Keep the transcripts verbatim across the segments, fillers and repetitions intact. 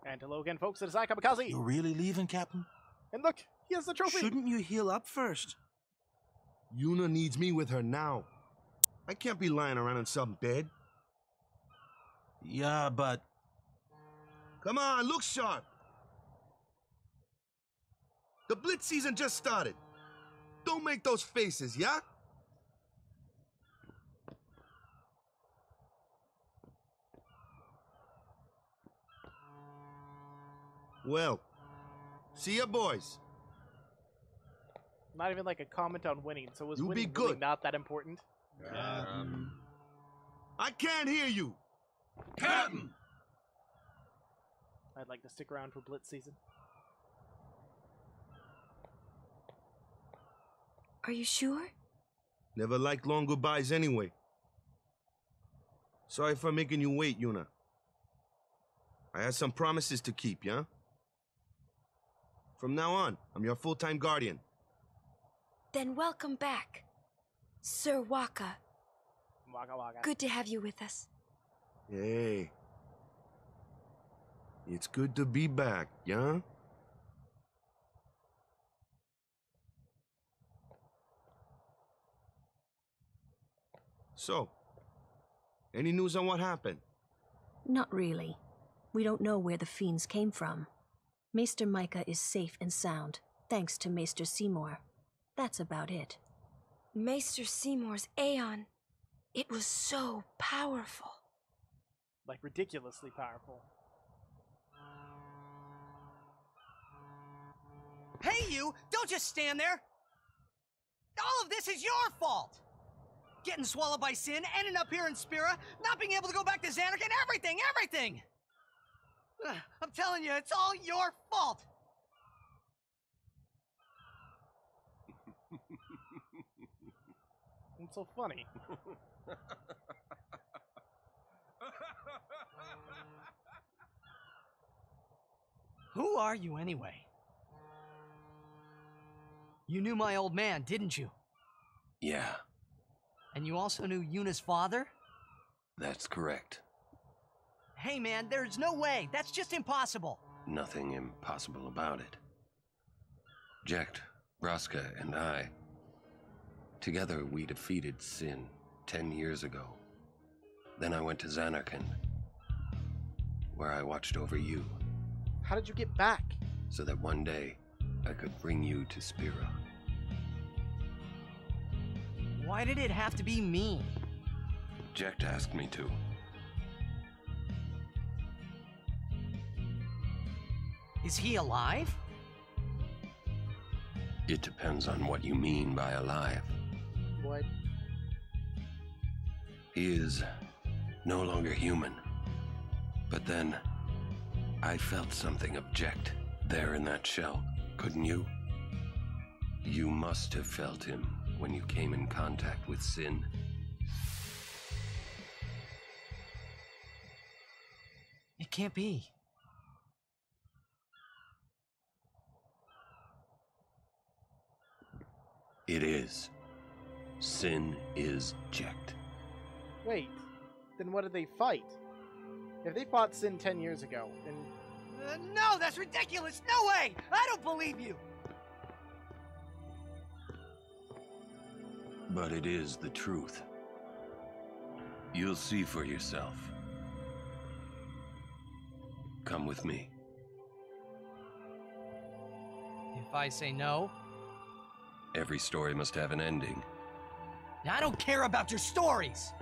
And hello again, folks. It is I, Kamikaze. You're really leaving, Captain? And look, he has the trophy. Shouldn't you heal up first? Yuna needs me with her now. I can't be lying around in some bed. Yeah, but... Come on, look sharp. The Blitz season just started. Don't make those faces, yeah? Well, see ya, boys. Not even like a comment on winning, so was You winning be really good. not that important? Um, I can't hear you. Captain! I'd like to stick around for Blitz season. Are you sure? Never liked long goodbyes anyway. Sorry for making you wait, Yuna. I had some promises to keep, yeah? From now on, I'm your full-time guardian. Then welcome back, Sir Wakka. Waka waka. Good to have you with us. Hey. It's good to be back, yeah? So, any news on what happened? Not really. We don't know where the fiends came from. Maester Micah is safe and sound, thanks to Maester Seymour. That's about it. Maester Seymour's Aeon. It was so powerful. Like, ridiculously powerful. Hey, you! Don't just stand there! All of this is your fault! Getting swallowed by Sin, ending up here in Spira, not being able to go back to Zanarkand, everything, everything! Ugh, I'm telling you, it's all your fault! It's so funny. Who are you anyway? You knew my old man, didn't you? Yeah, And you also knew Yuna's father? that's correct. Hey man, there's no way. That's just impossible. Nothing impossible about it. Jecht, Braska, and I, together we defeated Sin ten years ago. Then I went to Zanarkand, where I watched over you, How did you get back? so that one day I could bring you to Spira. Why did it have to be me? Jecht asked me to. Is he alive? It depends on what you mean by alive. What? He is no longer human. But then, I felt something of Jecht there in that shell, couldn't you? You must have felt him when you came in contact with Sin. It can't be. It is. Sin is Jecht. Wait. Then what did they fight? If they fought Sin ten years ago, then... Uh, no, that's ridiculous! No way! I don't believe you! But it is the truth. You'll see for yourself. Come with me. If I say no, Every story must have an ending. I don't care about your stories!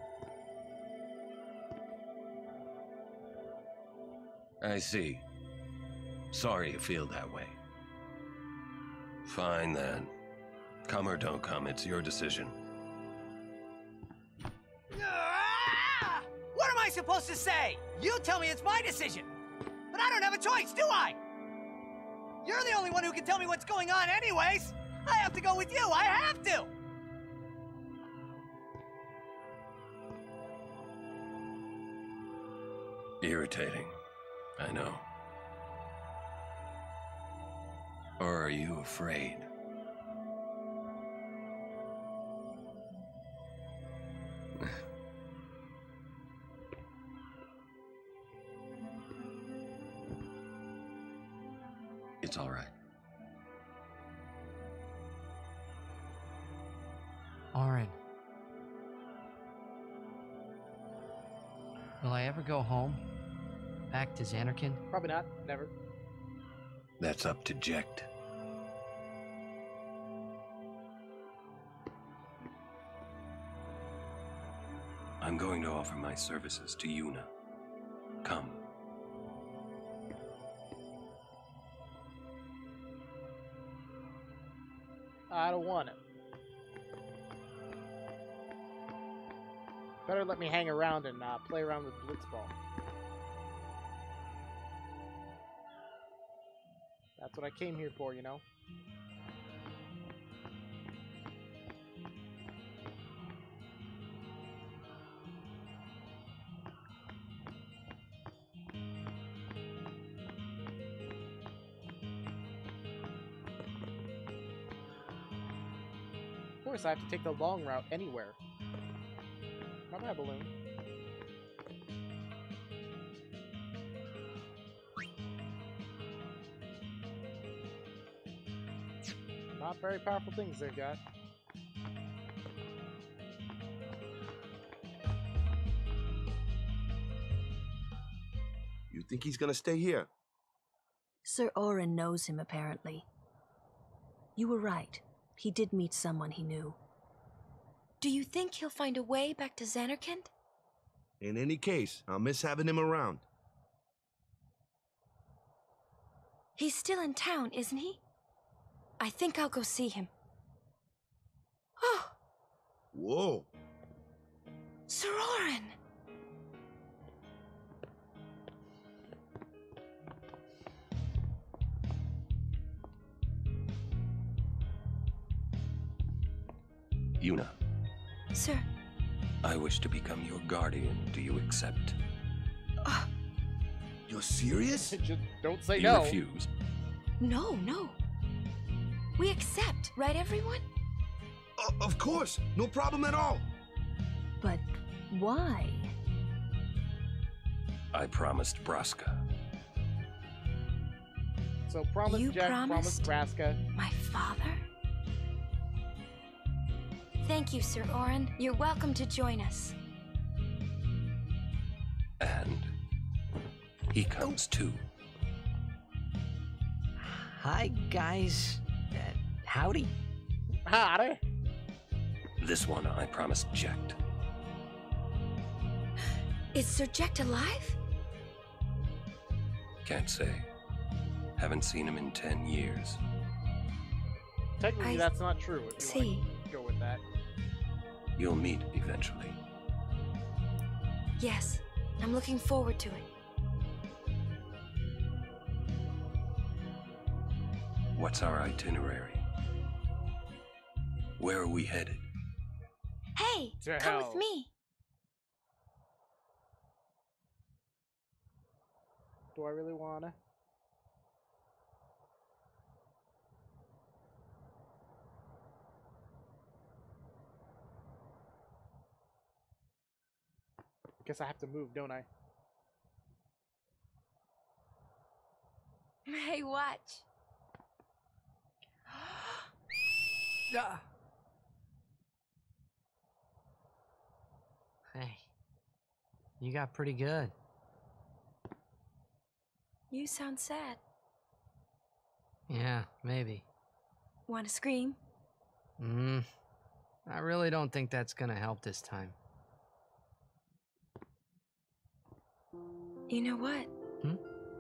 I see. Sorry you feel that way. Fine then. Come or don't come, it's your decision. Ah! What am I supposed to say? You tell me it's my decision. But I don't have a choice, do I? You're the only one who can tell me what's going on anyways. I have to go with you. I have to. Irritating. I know. Or are you afraid? That's all right. Auron. Will I ever go home? Back to Zanarkand? Probably not. Never. That's up to Jecht. I'm going to offer my services to Yuna. Come. I don't want it. Better let me hang around and uh, play around with Blitzball. That's what I came here for, you know? Of course, I have to take the long route anywhere. Not my balloon. Not very powerful things they've got. You think he's gonna stay here? Sir Auron knows him, apparently. You were right. He did meet someone he knew. Do you think he'll find a way back to Zanarkand? In any case, I'll miss having him around. He's still in town, isn't he? I think I'll go see him. Oh! Whoa! Sir Auron! Yuna, Sir. I wish to become your guardian. Do you accept? Uh, You're serious? Just don't say You no. refuse. no, no. We accept, right, everyone? Uh, of course! No problem at all! But why? I promised Braska. So promise You Jack, promise promised? Braska. My father? Thank you, Sir Auron. You're welcome to join us. And he comes too. Hi, guys. Uh, howdy. Howdy. This one I promised Jecht. Is Sir Jecht alive? Can't say. Haven't seen him in ten years. Technically, I that's not true. If you see. want to go with that. You'll meet eventually. Yes, I'm looking forward to it. What's our itinerary? Where are we headed? Hey, To come hell. with me. Do I really wanna? Guess I have to move, don't I? Hey, watch. Ah. Hey, you got pretty good. You sound sad. Yeah, maybe. Want to scream? Hmm. I really don't think that's gonna help this time. You know what? Hmm?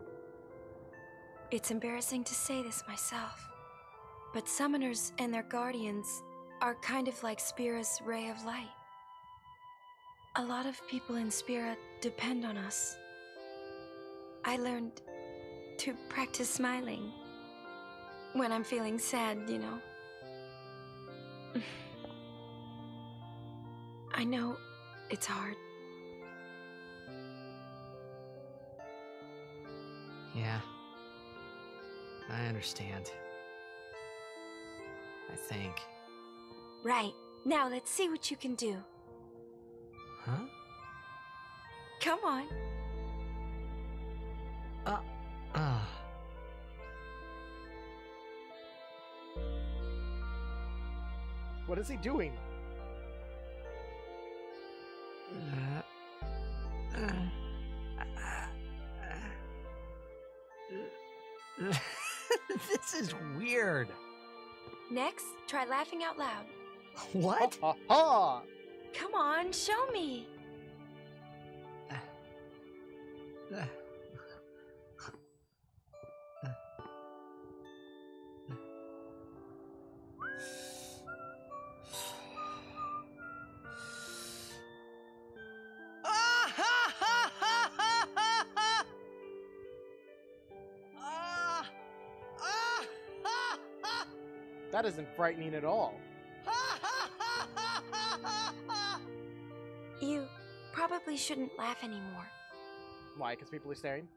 It's embarrassing to say this myself, but summoners and their guardians are kind of like Spira's ray of light. A lot of people in Spira depend on us. I learned to practice smiling when I'm feeling sad, you know. I know it's hard. Yeah. I understand. I think. Right. Now let's see what you can do. Huh? Come on. Uh. Uh. What is he doing? Uh, uh, uh, this is weird. Next, try laughing out loud. What? Ha ha! Come on, show me. Uh, That isn't frightening at all. You probably shouldn't laugh anymore. Why? Because people are staring?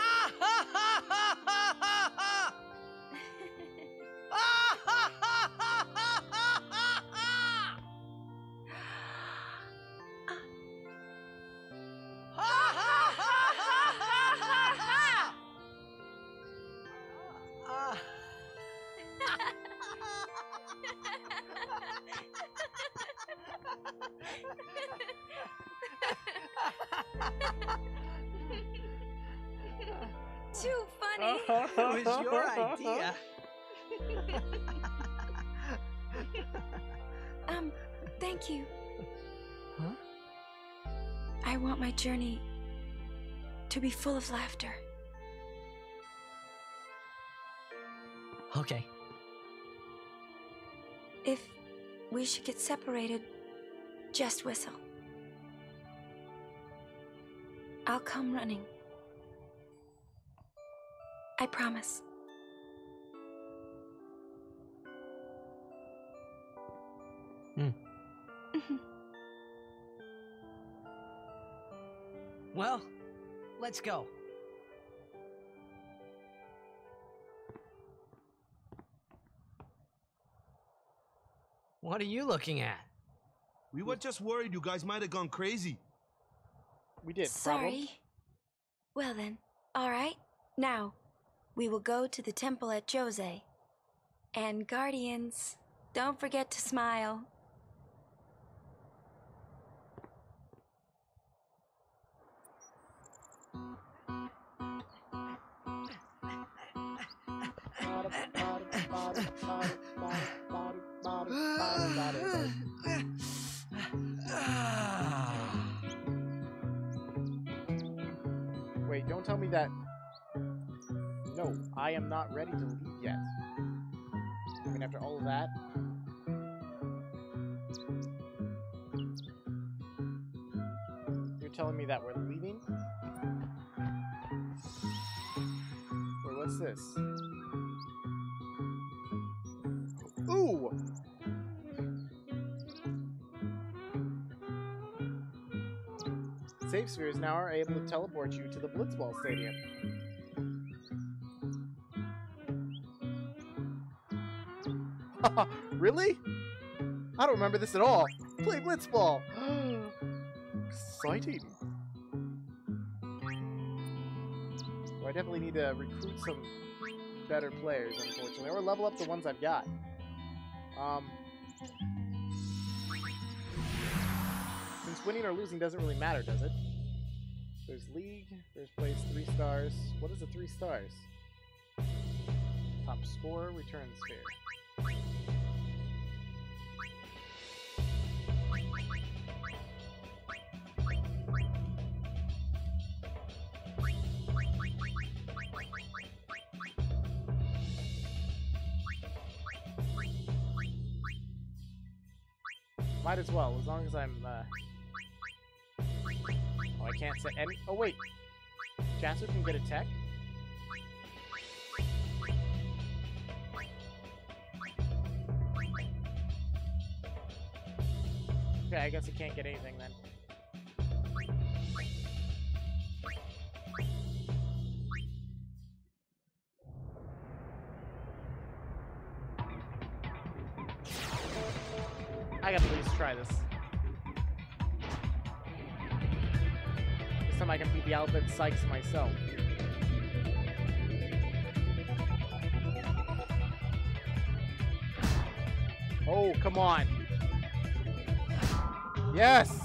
Too funny. It was your idea. um, thank you. Huh? I want my journey to be full of laughter. Okay. If we should get separated, just whistle. I'll come running. I promise. Hmm. Well, let's go. What are you looking at? We were just worried you guys might have gone crazy. We did. Sorry. Problem? Well then, all right. Now, we will go to the temple at Jose. And Guardians, don't forget to smile. Wait, don't tell me that... No, I am not ready to leave yet. I mean, after all of that... You're telling me that we're leaving? Wait, what's this? Ooh! Safe spheres now are able to teleport you to the Blitzball Stadium. Really? I don't remember this at all. Play Blitzball! Exciting. Well, I definitely need to recruit some better players, unfortunately, or level up the ones I've got. Um, since winning or losing doesn't really matter, does it? There's League, there's place three stars. What is the three stars? Top scorer, return sphere. Might as well, as long as I'm, uh... Oh, I can't set any... Oh, wait! Chasu can get a tech? Okay, I guess he can't get anything then. I gotta at least try this. This time I can beat the Alphabet Sykes myself. Oh, come on. Yes!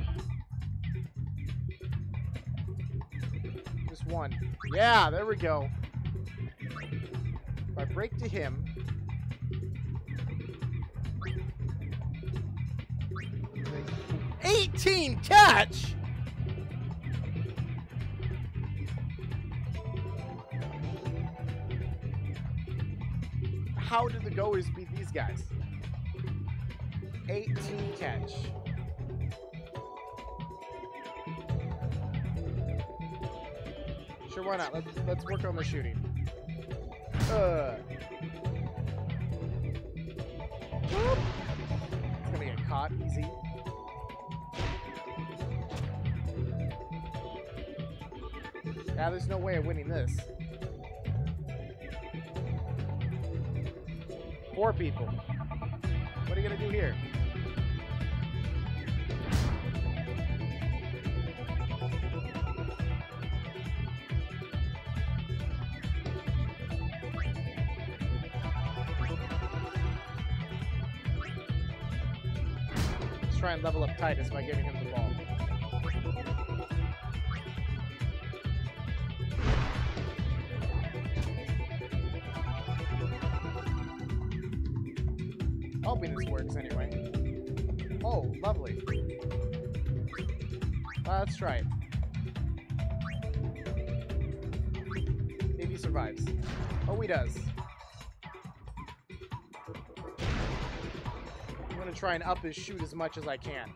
Just one. Yeah, there we go. If I break to him... eighteen catch! How did the goers beat these guys? eighteen catch. Sure, why not? Let's let's work on the shooting. Uh. It's gonna get caught easy. Now there's no way of winning this. Four people. What are you gonna do here? Let's try and level up Titus by giving him the ball. Hoping this works anyway. Oh, lovely. Uh, let's try it. Maybe he survives. Oh, he does. I'm gonna try and up his shoot as much as I can.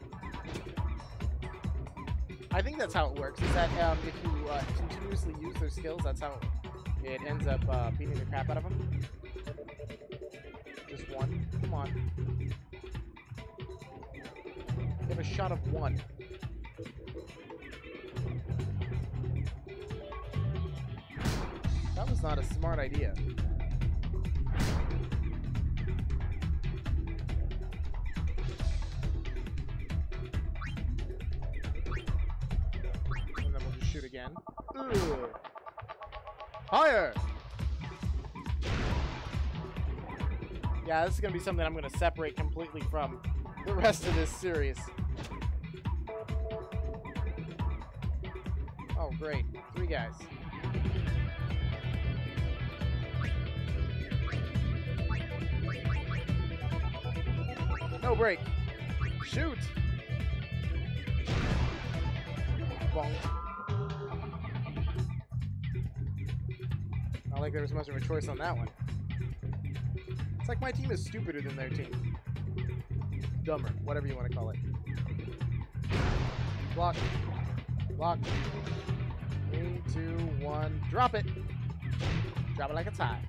I think that's how it works, is that um, if you uh, continuously use their skills, that's how it ends up uh, beating the crap out of them. Just one. Come on. You have a shot of one. That was not a smart idea. And then we'll just shoot again. Ugh. Higher! Yeah, this is going to be something I'm going to separate completely from the rest of this series. Oh, great. Three guys. No break. Shoot! Bonk. Not like there was much of a choice on that one. It's like my team is stupider than their team. Dumber, whatever you want to call it. Block. Block. Three, two, one. Drop it. Drop it like it's hot.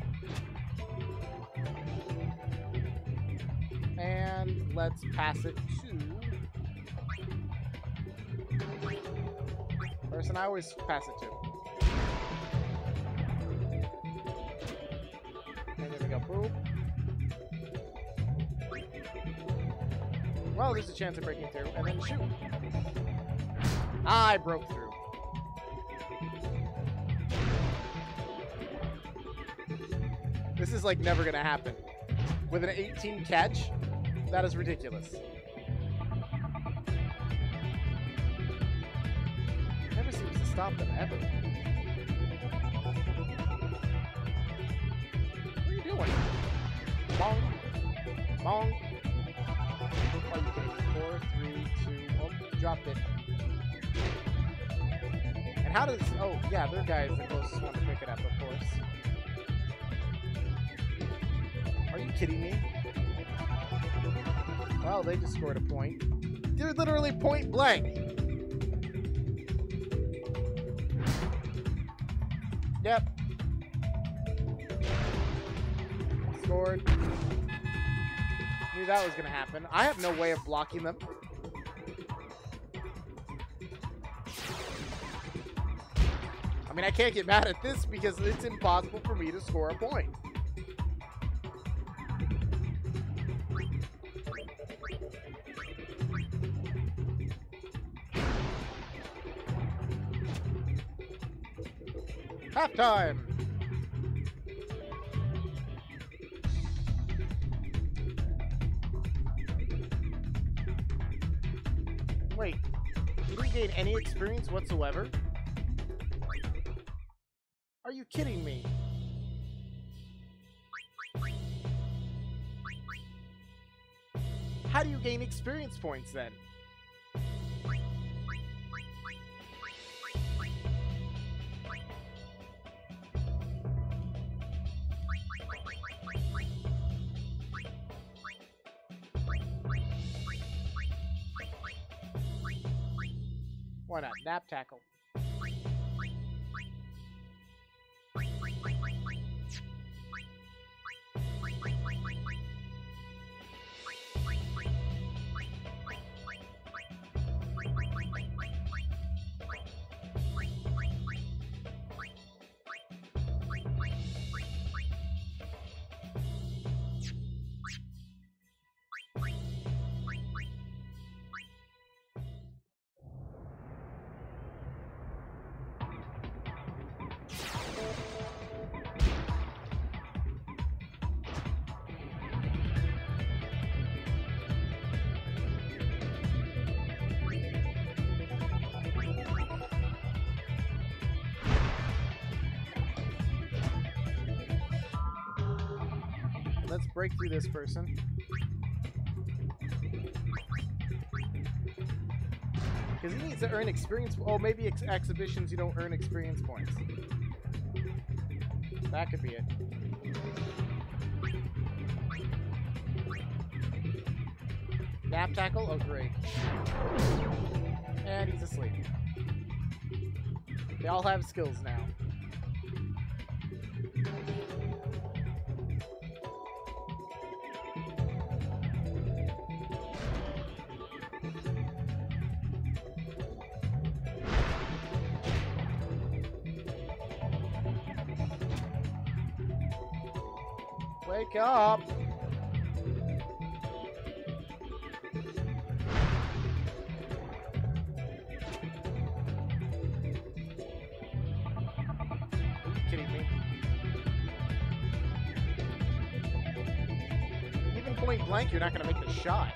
And let's pass it to... person I always pass it to. And there we go. Boop. Well, there's a chance of breaking through. And then shoot. I broke through. This is like never gonna happen. With an eighteen catch, that is ridiculous. Never seems to stop them ever. What are you doing? Bonk. Bonk. Are you kidding me? Four, three, two, oh, dropped it. And how does, oh, yeah, their guy is the closest one to pick it up, of course. Are you kidding me? Well, they just scored a point. They're literally point blank. Yep. Scored. Knew that was going to happen. I have no way of blocking them. I mean, I can't get mad at this because it's impossible for me to score a point. Halftime! gain any experience whatsoever? Are you kidding me? How do you gain experience points then? Why not? Nap tackle. Let's break through this person. Because he needs to earn experience. Oh, maybe ex exhibitions you don't earn experience points. That could be it. Nap tackle? Oh, great. And he's asleep. They all have skills now. Wake up! Are you kidding me? Even point blank, you're not going to make the shot.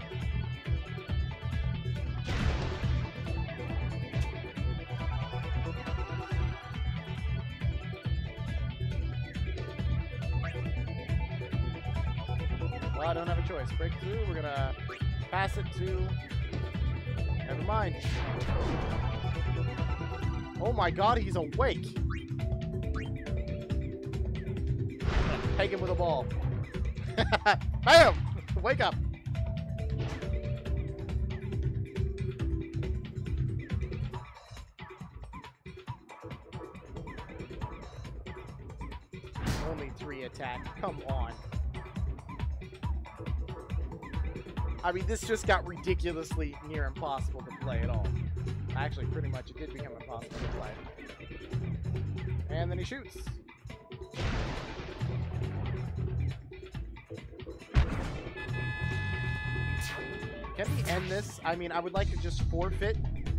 Well, I don't have a choice. Break through. We're gonna pass it to... Never mind. Oh my god, he's awake. Peg him with a ball. Bam! Wake up. Only three attack. Come on. I mean, this just got ridiculously near impossible to play at all. Actually, pretty much it did become impossible to play. And then he shoots. Can we end this? I mean, I would like to just forfeit.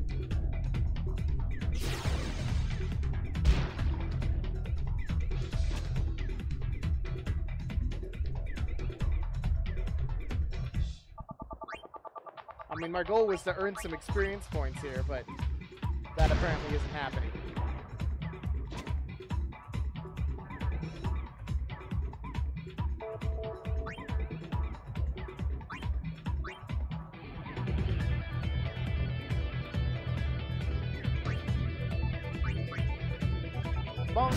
I mean, my goal was to earn some experience points here, but that apparently isn't happening. Bonk.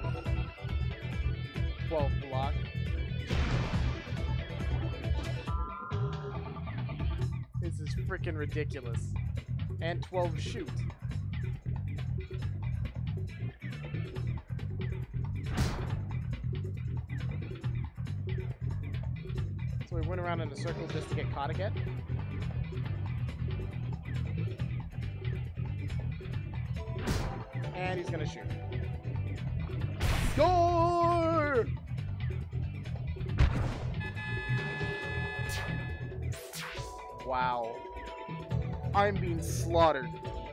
twelve block. This is freaking ridiculous. And twelve shoot. So we went around in a circle just to get caught again. And he's gonna shoot. Score! Wow. I'm being slaughtered.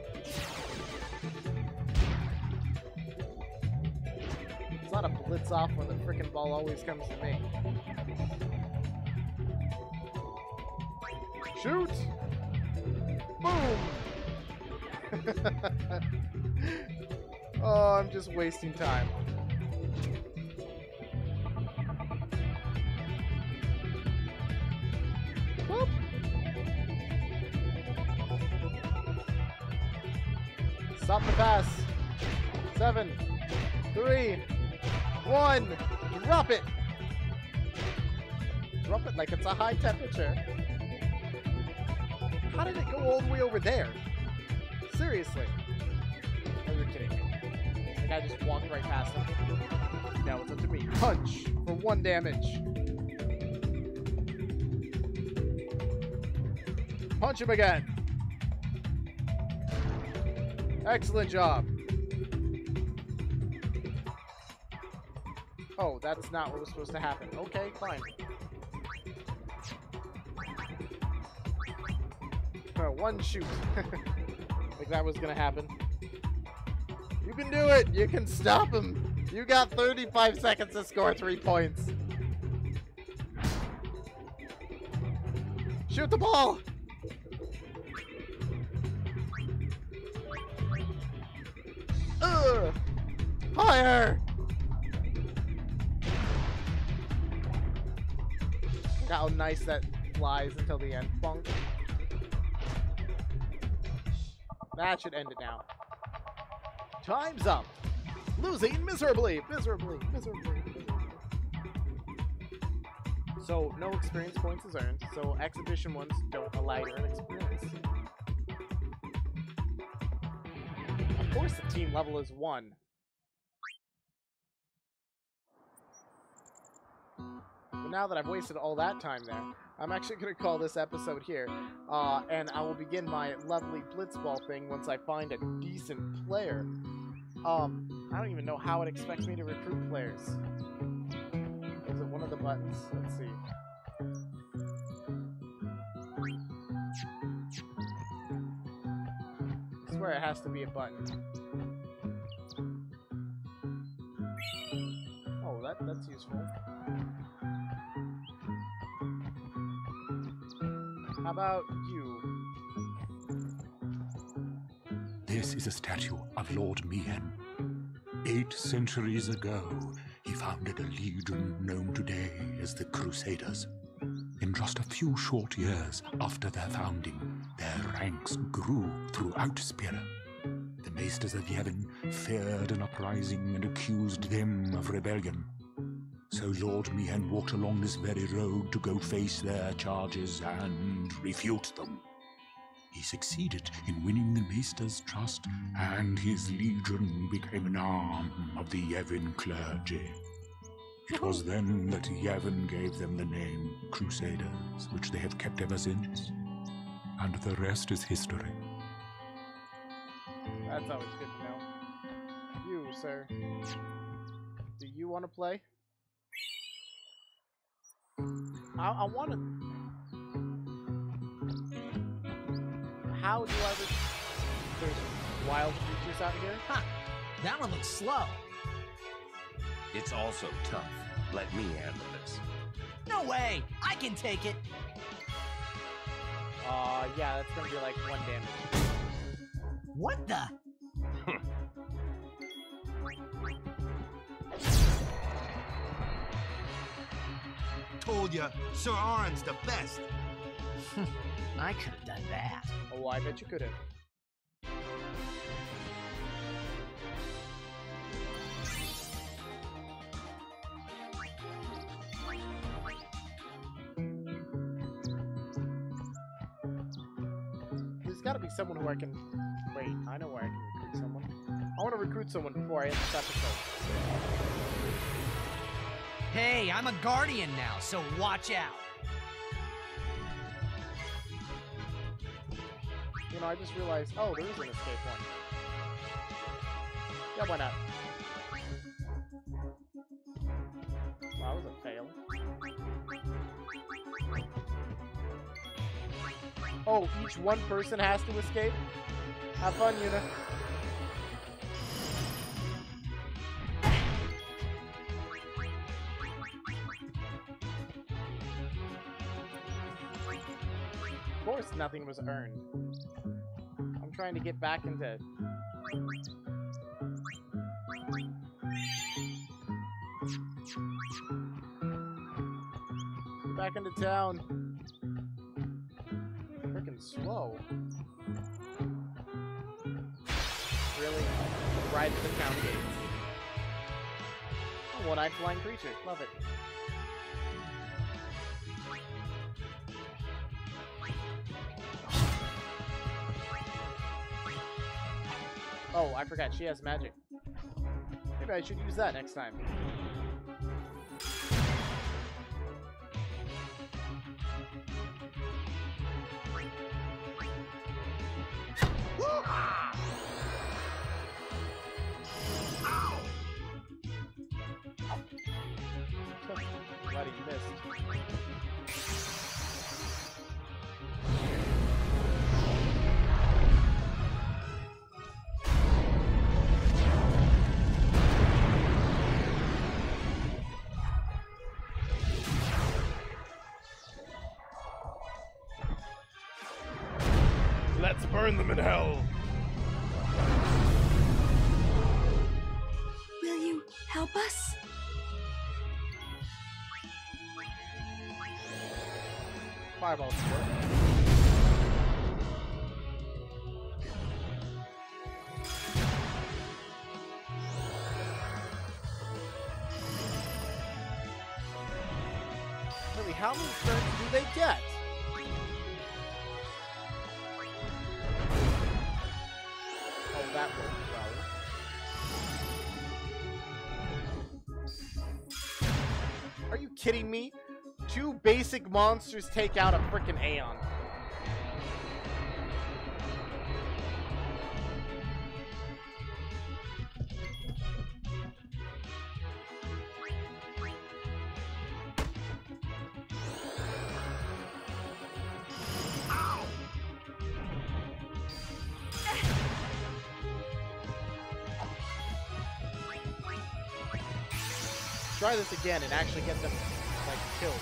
It's not a blitz off when the frickin' ball always comes to me. Shoot! Boom! Oh, I'm just wasting time. Whoop. Stop the pass. Seven, three, one. Drop it. Drop it like it's a high temperature. How did it go all the way over there? Seriously. Oh, you're kidding me. Like I just walked right past him. Now it's up to me. Punch for one damage. Punch him again. Excellent job. Oh, that's not what was supposed to happen. Okay, fine. Uh, one shoot. Like that was gonna happen. You can do it! You can stop him! You got thirty-five seconds to score three points. Shoot the ball! Ugh! Higher! Look how nice that flies until the end. Bonk. That should end it now. Time's up. Losing miserably, miserably, miserably. So no experience points is earned. So exhibition ones don't allow you to earn experience. Of course, the team level is one. But now that I've wasted all that time there, I'm actually going to call this episode here, uh, and I will begin my lovely blitzball thing once I find a decent player. Um, I don't even know how it expects me to recruit players. Is it one of the buttons? Let's see. I swear it has to be a button. Oh, that, that's useful. How about you? This is a statue of Lord Mihen. Eight centuries ago, he founded a legion known today as the Crusaders. In just a few short years after their founding, their ranks grew throughout Spira. The Maesters of Yevon feared an uprising and accused them of rebellion. So Lord Mihen walked along this very road to go face their charges and refute them. He succeeded in winning the Maester's trust, and his legion became an arm of the Yevon clergy. It was then that Yevon gave them the name Crusaders, which they have kept ever since. And the rest is history. That's always good to know. You, sir. Do you want to play? I, I want to... How do I... Re There's wild creatures out here? Huh. That one looks slow. It's also tough. Let me handle this. No way! I can take it! Uh, yeah, that's gonna be like one damage. What the? Told ya, Sir Aron's the best. I could have done that. Oh, I bet you could have. There's gotta be someone who I can... Wait, I know where I can recruit someone. I want to recruit someone before I end this episode. Hey, I'm a guardian now, so watch out. You know, I just realized, oh, there is an escape one. Yeah, why not? Wow, that was a fail. Oh, each one person has to escape? Have fun, Yuna. Of course nothing was earned. I'm trying to get back into... Get back into town. Freaking slow. Really? Right to the town gate. Oh, one-eyed flying creature. Love it. Oh, I forgot. She has magic. Maybe I should use that next time. Glad he missed. Let's burn them in hell. Will you help us? Fireball squirt. Really, how many turns do they get? Oh, that worked well. Are you kidding me? Two basic monsters take out a frickin' Aeon. Try this again and actually get them, like, killed.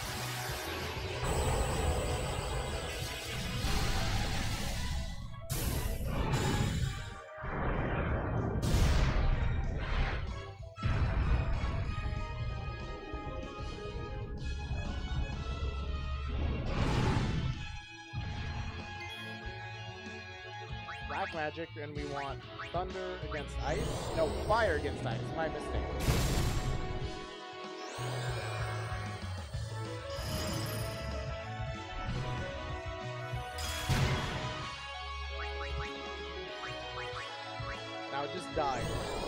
Black magic, and we want thunder against ice? No, fire against ice. My mistake. Now just die.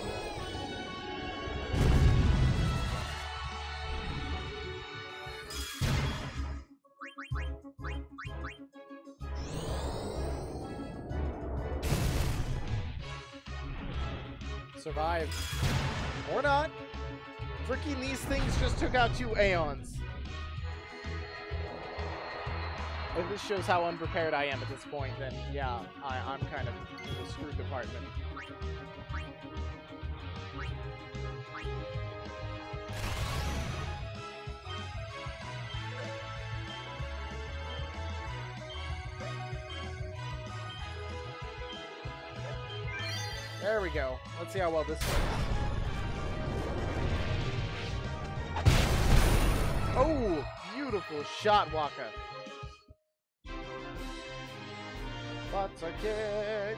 Survive. Or not. Freaking these things just took out two Aeons. If this shows how unprepared I am at this point, then yeah, I, I'm kind of in the screwed department. There we go. Let's see how well this works. Oh, beautiful shot, Waka. Butts are kicked.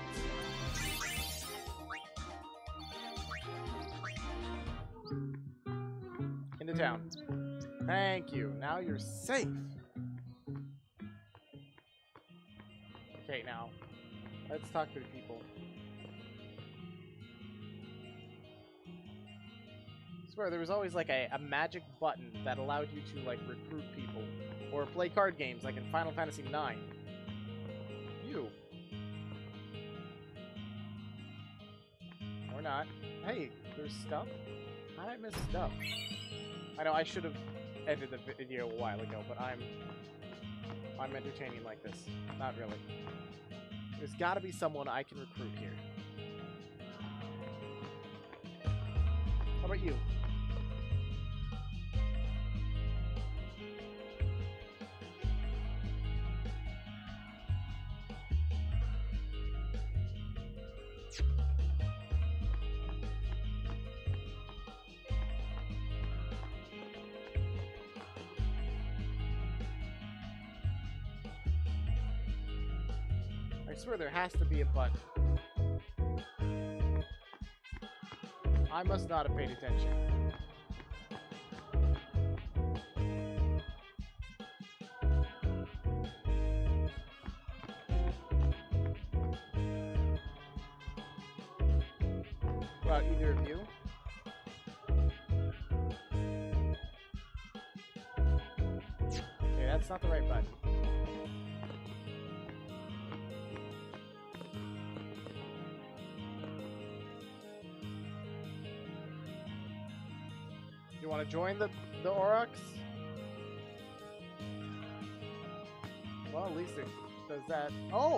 Into town. Thank you. Now you're safe. Okay, now let's talk to the people. I swear there was always like a, a magic button that allowed you to like recruit people or play card games like in Final Fantasy nine. You. Or not. Hey, there's stuff? How did I miss stuff? I know I should have edited the video a while ago, but I'm I'm entertaining like this. Not really. There's gotta be someone I can recruit here. How about you? I swear there has to be a button. I must not have paid attention. About either of you? Okay, that's not the right button. You want to join the the Aurochs? Well, at least it does that. Oh.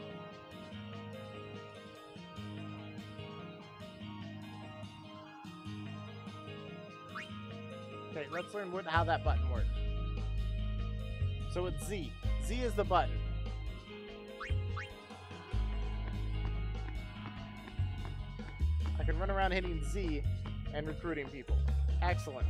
Okay, let's learn what how that button works. So it's Z. Z is the button. I can run around hitting Z and recruiting people. Excellent.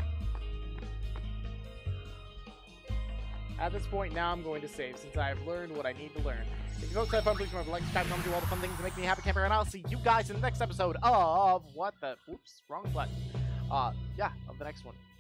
At this point, now I'm going to save, since I have learned what I need to learn. If you folks have fun, please remember to like, subscribe, and do all the fun things to make me a happy camper, and I'll see you guys in the next episode of what the... Oops, wrong button. Uh, yeah, of the next one.